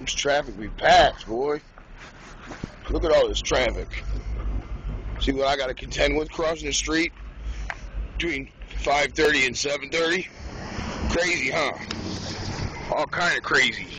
This traffic be packed, boy. Look at all this traffic. See what I got to contend with crossing the street between 5:30 and 7:30? Crazy, huh? All kind of crazy.